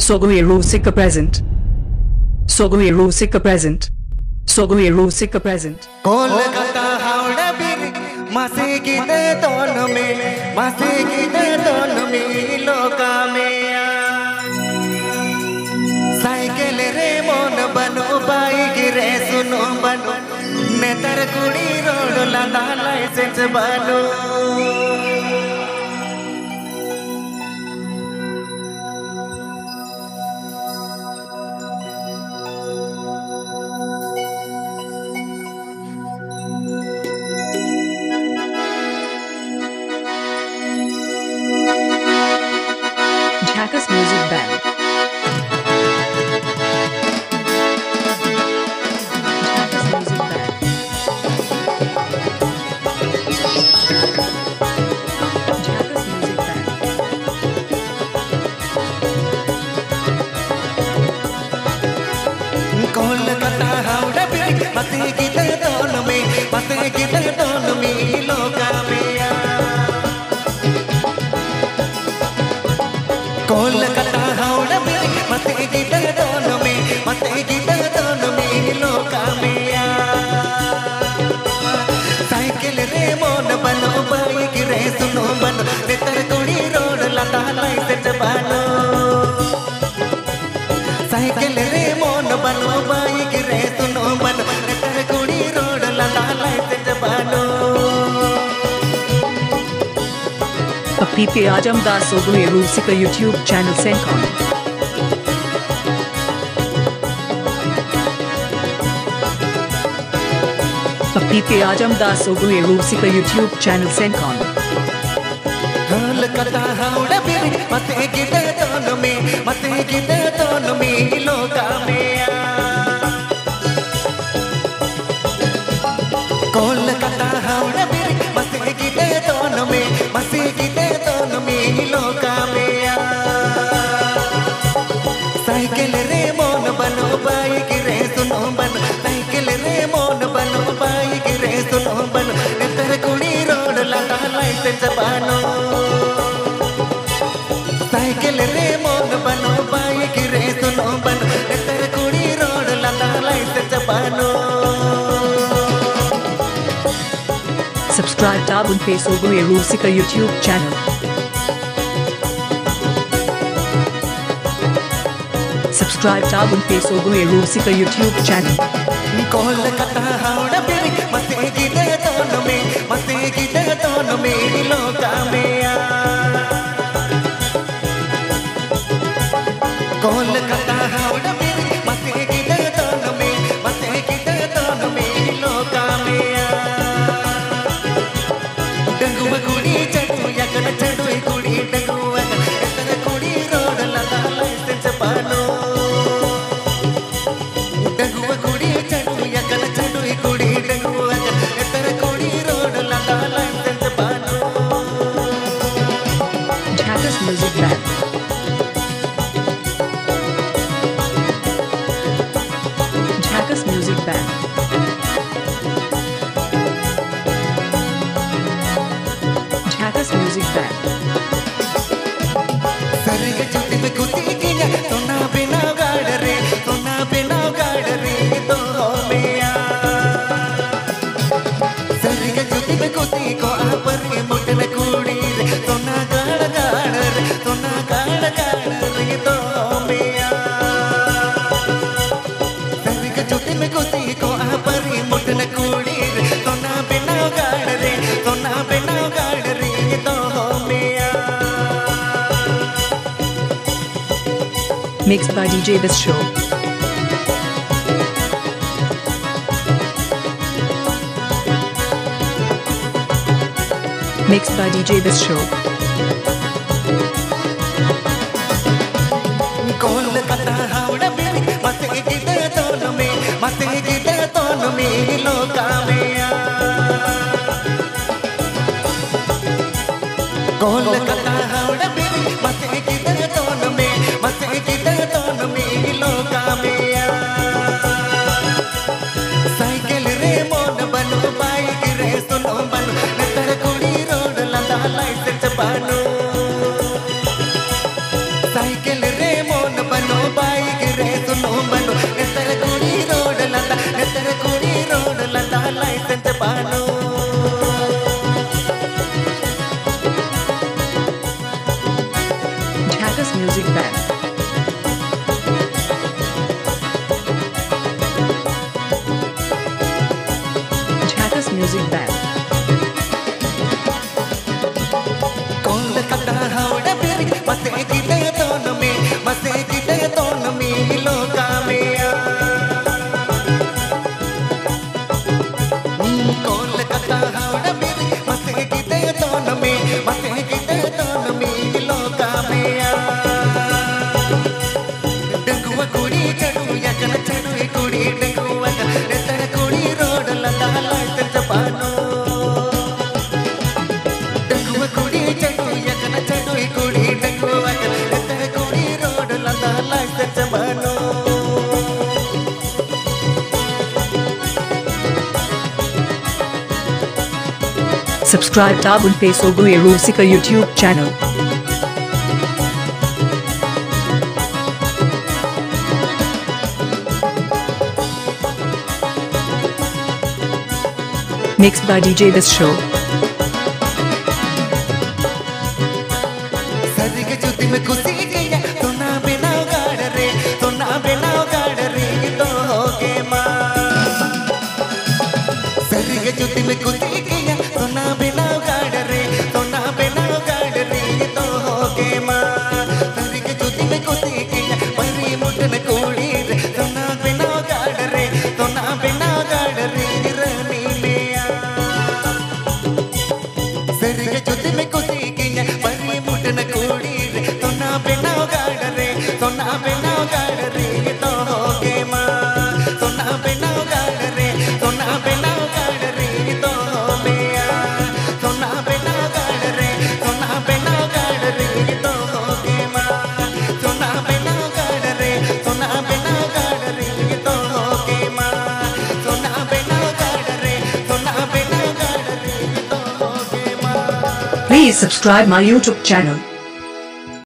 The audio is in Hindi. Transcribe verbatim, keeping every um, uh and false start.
Sogoye Rusika present. Sogoye Rusika present. Sogoye Rusika present. Kolkata Howda Bir Mase Gide Don Me Mase Gide Don Me Loka Me Cycle Remon Bano Bike Race No Bano Netar Kudi Road Lada License Bano Jackass Music Band. Jackass Music Band. Jackass Music Band. Kolkata Howda Bir Mase Gide Don Me Mase Gide Don Me Loka Me Kolkata Howda Bir Mase Gide Don Me Mase Gide Don Me Loka Me Cycle Remon Bano Bike Race No Bano Netar Kudi Road Lada License Bano Cycle Remon Bano Bike Race No Bano Netar Kudi Road Lada License Bano P P Ajamdas Sogoye Rusika YouTube channel Sencon. P P Ajamdas Sogoye Rusika YouTube channel Sencon. Kolkata Howda Bir Mase Gide Don Me Mase Gide Don Me Loka Me Kolkata Howda Bir Mase Gide Don Me Mase Gide Don Me Loka Me Cycle Remon Bano Bike Race No Bano Cycle Remon Bano Bike Race No Bano Netar Kudi Road Lada License Bano Cycle Remon Bano Bike Race No Bano Netar Kudi Road Lada License Bano Subscribe Tabun Pe Sogoye Rusika YouTube channel. Subscribe Tabun Pe Sogoye Rusika YouTube channel. Kolkata Howda Bir Mase Gide Don Me Mase Gide Don Me Loka Me Kolkata Howda Bir Mase Gide Don Me Mase Gide Don Me Loka Me Danguwa Kudi Chadu Yakana Chadu Kudi Danguwa Netar Kudi Road Lada License Bano Danguwa Kudi Chadu Yakana Chadu Kudi Danguwa Netar Kudi Road Lada License Bano Jackass Music Band. Jackass Music Band. Jackass Music Band. Sarga Jyoti में खुशी किया सोना बिना गाड़ रे सोना बिना गाड़ रे तो हो मिया Sarga Jyoti में खुशी को आपर के मुठन कुड़ी रे सोना गाड़ गाड़ रे सोना गाड़ गाड़ रे तो हो मिया Sarga Jyoti में खुशी को आपर के मुठन कुड़ी रे सोना बिना गाड़ रे सोना बिना गाड़ रे तो हो मिया Mixed by D J This Show. Mixed by D J This Show. Kolkata Howda Bir Mase Gide Don Me Mase Gide Don Me Loka Me Kolkata Howda Bir Mase Gide Don Me Mase Gide Don Me Loka Me Cycle Remon Bano Bike Race No Bano Netar Kudi Road Lada License Bano Cycle Remon Bano Music Band. Jhakas Music Band. Kolkata Howrah बेरी मसे गिटे तोन में मसे गिटे तोन में लोका में कोलकाता हावड़ा बेरी मसे गिटे तोन में मसे गिटे तोन में लोका में डंगुआ कुड़ी चढ़ू यकन चढ़ू कुड़ी डंगुआ नेतर कुड़ी रोड लगा लाइट जपानो डंगुआ कुड़ी चढ़ू यकन चढ़ू कुड़ी डंगुआ नेतर कुड़ी रोड लगा लाइट जपानो Subscribe Tabun Pe Sogoe Rusika YouTube channel. Mixed by D J This Show. सरी के जुती में खुशी गया तो ना बिना गाड़ रे तो ना बिना गाड़ रे तो हो के माँ सरी के जुती में खुशी गया तो ना बिना गाड़ रे तो ना बिना गाड़ रे तो हो के माँ सरी के जुती में खुशी गया परी मुटन कोड़ी रे तो ना बिना गाड़ रे तो ना बिना गाड़ रे रानी में आ सरी के जुती में खुशी गया परी मुटन कोड़ी रे तो ना बिना गाड़ रे तो ना बिना गाड़ रे तो हो के माँ तो ना बिना गाड़ रे तो ना बिना गाड़ रे तो हो में आ तो ना बिना गाड़ रे तो ना बिना गाड़ रे तो हो के माँ तो ना बिना गाड़ रे तो ना बिना गाड़ रे तो हो के माँ तो ना बिना गाड़ रे तो ना बिना गाड़ रे तो हो के माँ Please subscribe my YouTube channel.